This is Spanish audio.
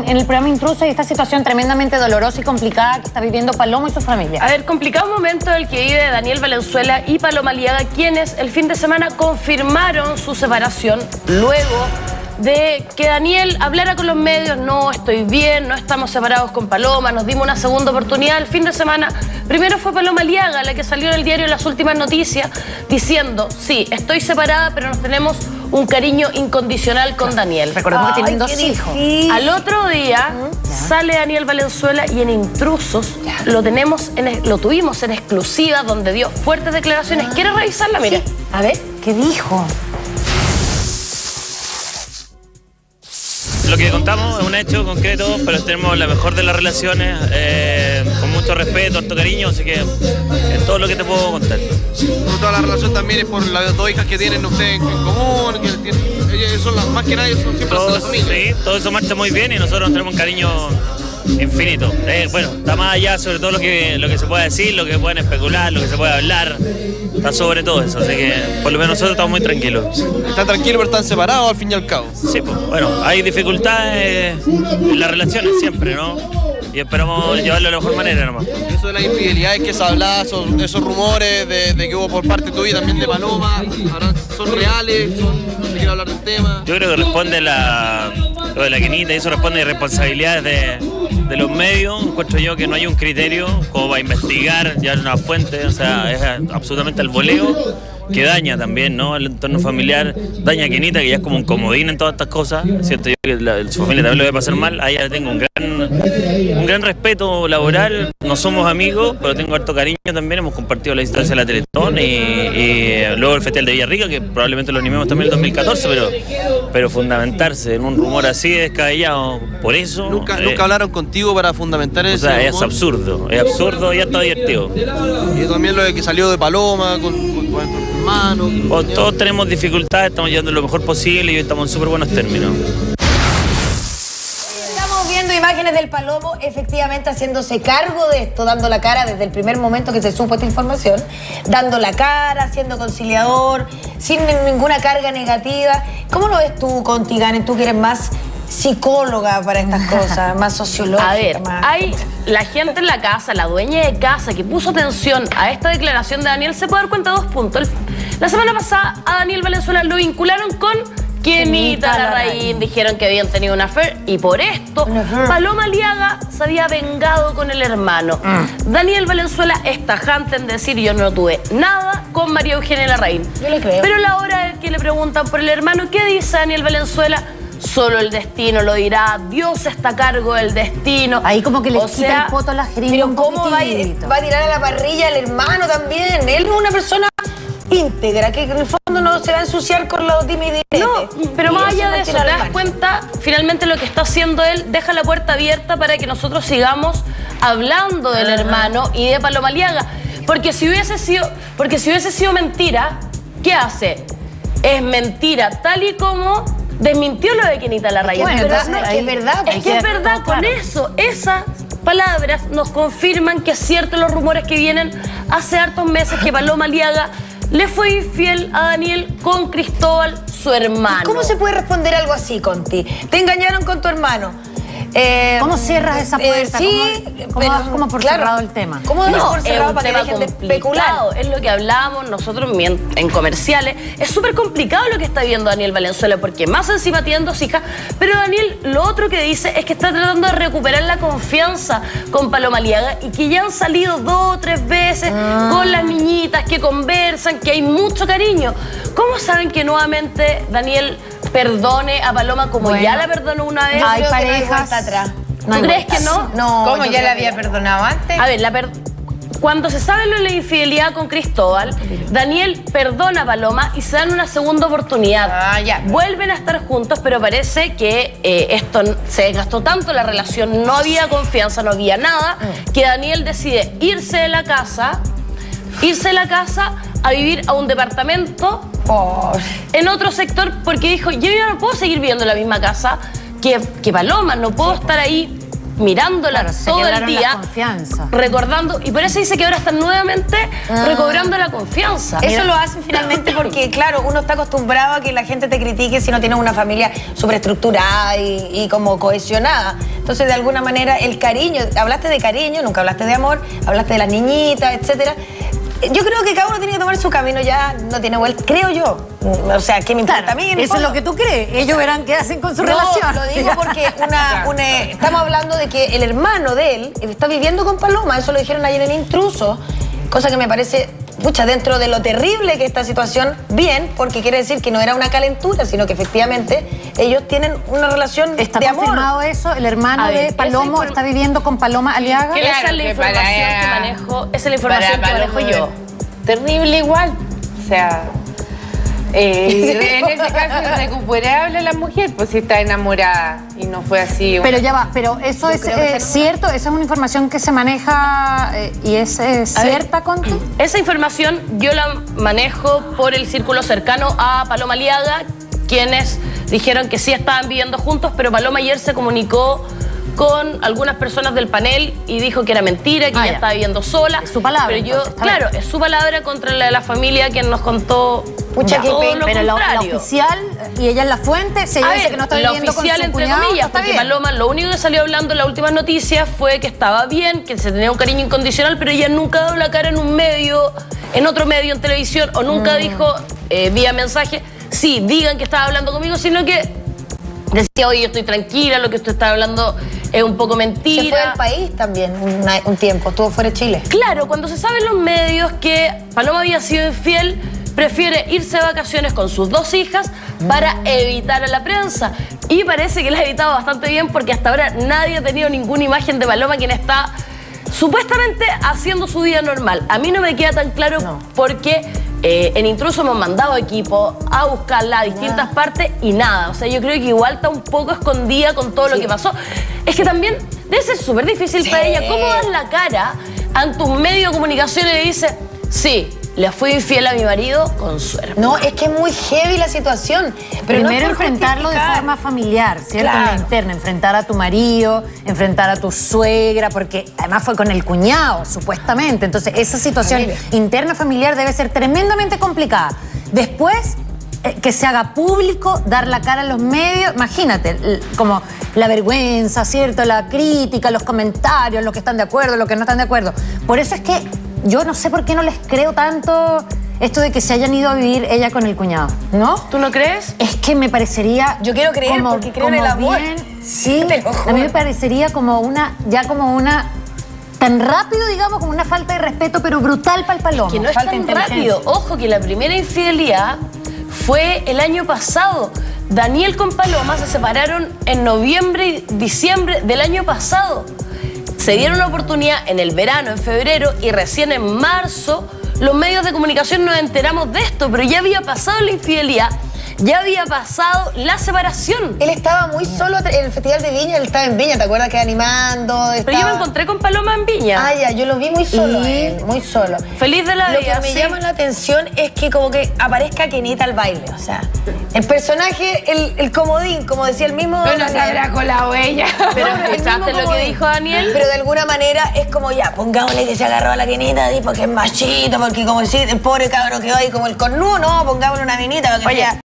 en el programa Intrusos y esta situación tremendamente dolorosa y complicada que está viviendo Paloma y su familia. A ver, complicado momento el que vive Daniel Valenzuela y Paloma Aliaga, quienes el fin de semana confirmaron su separación luego de que Daniel hablara con los medios: no, estoy bien, no estamos separados con Paloma, nos dimos una segunda oportunidad. El fin de semana, primero fue Paloma Aliaga la que salió en el diario Las Últimas Noticias diciendo: sí, estoy separada, pero nos tenemos un cariño incondicional con Daniel. Recordemos que tienen dos hijos. Al otro día sale Daniel Valenzuela y en Intrusos lo tuvimos en exclusiva, donde dio fuertes declaraciones. ¿Quieres revisarla? Mira. Sí. A ver, ¿qué dijo? Lo que contamos es un hecho concreto, pero tenemos la mejor de las relaciones, con mucho respeto, harto cariño, así que es todo lo que te puedo contar. Toda la relación también es por las dos hijas que tienen ustedes en común, que tienen, ellas son las más que nadie, son siempre las familias. Sí, todo eso marcha muy bien y nosotros tenemos un cariño infinito. Bueno, está más allá sobre todo lo que se puede decir, lo que pueden especular, lo que se puede hablar. Está sobre todo eso, así que por lo menos nosotros estamos muy tranquilos. ¿Están tranquilos pero están separados al fin y al cabo? Sí, pues bueno, hay dificultades en las relaciones siempre, ¿no? Y esperamos llevarlo de la mejor manera nomás. Eso de las infidelidades que se hablaba, esos rumores de que hubo por parte tuya y también de Paloma, ¿son reales? ¿No se quiere hablar del tema? Yo creo que responde lo de la Kenita, y eso responde a responsabilidades de los medios. Encuentro yo que no hay un criterio como para investigar ya una fuente, o sea, es absolutamente al voleo, que daña también, ¿no? El entorno familiar, daña a Kenita, que ya es como un comodín en todas estas cosas. Siento yo que su familia también lo debe pasar mal. A ella le tengo un gran respeto laboral, no somos amigos, pero tengo harto cariño también. Hemos compartido la historia de la Teletón y luego el Festival de Villarrica, que probablemente lo animemos también en el 2014, pero fundamentarse en un rumor así descabellado, por eso... ¿Nunca hablaron contigo para fundamentar eso? O sea, es absurdo y hasta divertido. Y también lo de que salió de Paloma con hermano. Todos tenemos dificultades, estamos llevando lo mejor posible y hoy estamos en súper buenos términos. Estamos viendo imágenes del Palomo efectivamente haciéndose cargo de esto, dando la cara desde el primer momento que se supo esta información, dando la cara, siendo conciliador, sin ninguna carga negativa. ¿Cómo lo ves tú, Conti Ganem? Tú que eres más psicóloga para estas cosas, más sociológica. A ver, hay la gente en la casa, la dueña de casa que puso atención a esta declaración de Daniel, se puede dar cuenta de 2 puntos. La semana pasada a Daniel Valenzuela lo vincularon con Kenita Larraín, dijeron que habían tenido una affair y por esto Paloma Aliaga se había vengado con el hermano. Daniel Valenzuela es tajante en decir: yo no tuve nada con María Eugenia Larraín. Yo le creo. Pero a la hora que le preguntan por el hermano, ¿qué dice Daniel Valenzuela? Solo el destino lo dirá, Dios está a cargo del destino. Ahí como que le quita el poto a las jeringas. Pero ¿cómo va a tirar a la parrilla al hermano también? Él es una persona íntegra, que en el fondo no se va a ensuciar con los dime y direte. No, pero más allá de eso, te das cuenta, finalmente lo que está haciendo él, deja la puerta abierta para que nosotros sigamos hablando del hermano y de Paloma Aliaga. Porque si hubiese sido mentira, ¿qué hace? Es mentira, tal y como desmintió lo de Kenita Larraín. Bueno, pero es que es verdad. Es que es verdad, con eso, esas palabras nos confirman que es cierto los rumores que vienen hace hartos meses que Paloma Aliaga le fue infiel a Daniel con Cristóbal, su hermano. ¿Cómo se puede responder algo así, Conti? Te engañaron con tu hermano. ¿Cómo cierras esa puerta? Sí, ¿Cómo das como por cerrado el tema? ¿Cómo das por cerrado para que dejen de especular? Es lo que hablábamos nosotros en comerciales. Es súper complicado lo que está viendo Daniel Valenzuela, porque más encima tienen 2 hijas. Pero Daniel, lo otro que dice es que está tratando de recuperar la confianza con Paloma Aliaga y que ya han salido 2 o 3 veces con las niñitas, que conversan, que hay mucho cariño. ¿Cómo saben que nuevamente Daniel perdone a Paloma como ya la perdonó una vez? Hay parejas atrás. ¿Tú crees que no? No. ¿Cómo ya la había perdonado antes? A ver, cuando se sabe lo de la infidelidad con Cristóbal, Daniel perdona a Paloma y se dan una segunda oportunidad. Vuelven a estar juntos, pero parece que esto se desgastó tanto la relación, no había confianza, no había nada, que Daniel decide irse de la casa a vivir a un departamento en otro sector, porque dijo: yo ya no puedo seguir viviendo en la misma casa que Paloma, no puedo estar ahí mirándola Claro, se todo el quebraron día, la confianza. recordando, y por eso dice que ahora están nuevamente recobrando la confianza. Eso lo hacen finalmente porque, claro, uno está acostumbrado a que la gente te critique si no tienes una familia súper estructurada y como cohesionada. Entonces, de alguna manera, el cariño, hablaste de cariño, nunca hablaste de amor, hablaste de las niñitas, etcétera. Yo creo que cada uno tiene que tomar su camino, ya no tiene vuelta, creo yo. O sea, ¿qué me importa a mí? Eso es lo que tú crees. Ellos verán qué hacen con su relación. Lo digo porque estamos hablando de que el hermano de él está viviendo con Paloma, eso lo dijeron ayer en Intruso, cosa que me parece, pucha, dentro de lo terrible que esta situación, bien, porque quiere decir que no era una calentura, sino que efectivamente ellos tienen una relación ¿Está de amor. confirmado eso? ¿El hermano A ver, de Palomo está viviendo con Paloma Aliaga? Claro, esa es la que información para que manejo, esa es la información que manejo yo. Terrible igual. O sea, en ese caso es recuperable la mujer, pues si está enamorada y no fue así. Pero ya va, pero eso es cierto, esa es una información que se maneja y es cierta, Conti. Esa información yo la manejo por el círculo cercano a Paloma Aliaga, quienes dijeron que sí estaban viviendo juntos, pero Paloma ayer se comunicó con algunas personas del panel y dijo que era mentira, que ella estaba viviendo sola. Es su palabra. Pero yo, entonces, claro, es su palabra contra la de la familia, quien nos contó todo lo pero la contrario. oficial y ella es la fuente, se A dice ver, que no está la viviendo con oficial, su entre cuñado, comillas, está porque bien. Paloma lo único que salió hablando en las últimas noticias fue que estaba bien, que se tenía un cariño incondicional, pero ella nunca ha dado la cara en un medio, en otro medio, en televisión, o nunca dijo vía mensaje, sí, digan que estaba hablando conmigo, sino que decía, oye, yo estoy tranquila, lo que usted está hablando es un poco mentira. Se fue del país también un tiempo, estuvo fuera de Chile. Claro, cuando se sabe en los medios que Paloma había sido infiel, prefiere irse de vacaciones con sus 2 hijas para evitar a la prensa. Y parece que la ha evitado bastante bien porque hasta ahora nadie ha tenido ninguna imagen de Paloma, quien está supuestamente haciendo su vida normal. A mí no me queda tan claro porque en Intruso hemos mandado equipo a buscarla a distintas partes y nada. O sea, yo creo que igual está un poco escondida con todo lo que pasó. Es que también debe ser súper difícil para ella. ¿Cómo das la cara ante un medio de comunicación y le dice, sí, le fui infiel a mi marido con su hermano? No, es que es muy heavy la situación. Pero Primero no es por enfrentarlo de justificar. forma familiar, ¿cierto? Claro. En la interna, enfrentar a tu marido, enfrentar a tu suegra, porque además fue con el cuñado, supuestamente. Entonces, esa situación interna familiar debe ser tremendamente complicada. Después, que se haga público, dar la cara a los medios, imagínate, como la vergüenza, ¿cierto? La crítica, los comentarios, los que están de acuerdo, los que no están de acuerdo. Por eso es que yo no sé por qué no les creo tanto esto de que se hayan ido a vivir ella con el cuñado, ¿no? ¿Tú no crees? Es que me parecería... Yo quiero creer porque creo en el amor. Sí, Te lo juro. a mí me parecería como una, tan rápido, digamos, como una falta de respeto, pero brutal para el Palomo. Que no es Falta tan de inteligencia. rápido. Ojo que la primera infidelidad fue el año pasado. Daniel con Paloma se separaron en noviembre y diciembre del año pasado. Se dieron la oportunidad en el verano, en febrero, y recién en marzo los medios de comunicación nos enteramos de esto, pero ya había pasado la infidelidad, ya había pasado la separación. Él estaba muy solo en el Festival de Viña, él estaba en Viña, ¿te acuerdas que animando? Pero yo me encontré con Paloma en Viña. Ah, ya, yo lo vi muy solo, muy solo. Feliz de la Lo vida, que me sí. llama la atención es que como que aparezca Kenita al baile, o sea, el personaje, el comodín, como decía el mismo Pero no se Daniel. habrá colado ella. Pero No, el ¿escuchaste mismo lo que comodín. dijo Daniel? Pero de alguna manera es como ya, pongámosle que se agarró a la Kenita, porque es machito, porque como decir, el pobre cabro quedó ahí como el cornudo, no, pongámosle una minita para que sea